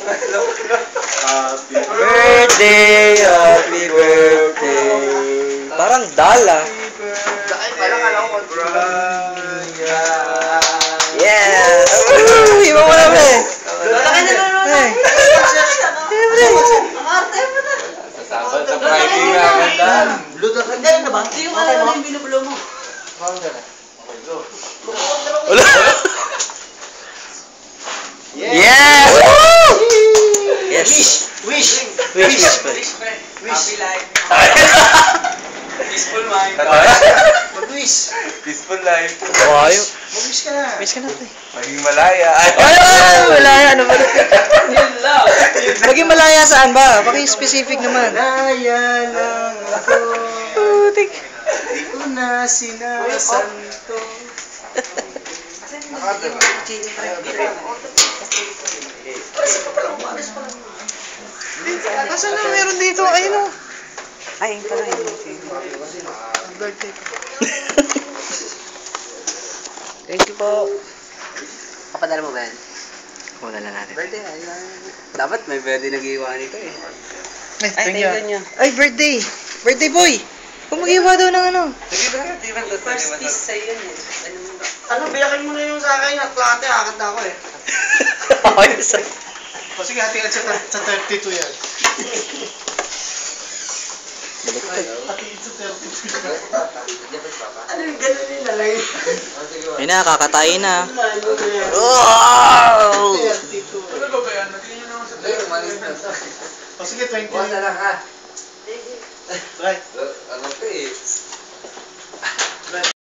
Birthday, happy birthday. Parang dala. Yes! Iba mo na, pre. Sa Friday nga, ganda. Ganda na ba? Hindi yung alam na yung binubulo mo. Wala. Yes! Yes! Wish! Wish! Happy life. Peaceful mind. Mag-wish. Peaceful life. Kawayo. Mag-wish ka na. Wish ka na, pre. Maging malaya. Ay! Malaya. Ano ba? Yun lang. Maging malaya saan ba? Paki-specific naman. Malaya lang ako. Putik. Di ko na sinasanto. Asan na meron dito? Ayun o. Ay, ito na yun. Birthday ko. Thank you po. Kapadala mo ba yan? Kuha na natin. Birthday na. Dapat may birthday nag-iwan nito eh. Ay, thank you. Ay, birthday. Birthday boy. Kung mag-iwa daw ng ano. First kiss sa'yo yun eh. Ano, biyakin mo na yung sa akin at plate, akad na ako eh. Ayos. O sige, hatihan sa 32 yan. Baliktad. Hatihan sa 32. Ano yung gano'n nila lang? Ayun na, kakatayin na. Wow! Wow! 32. Ano ba yan? Natingin nyo naman sa tayo. O sige, 20. Bukas na lang ha. Right. Ano to eh?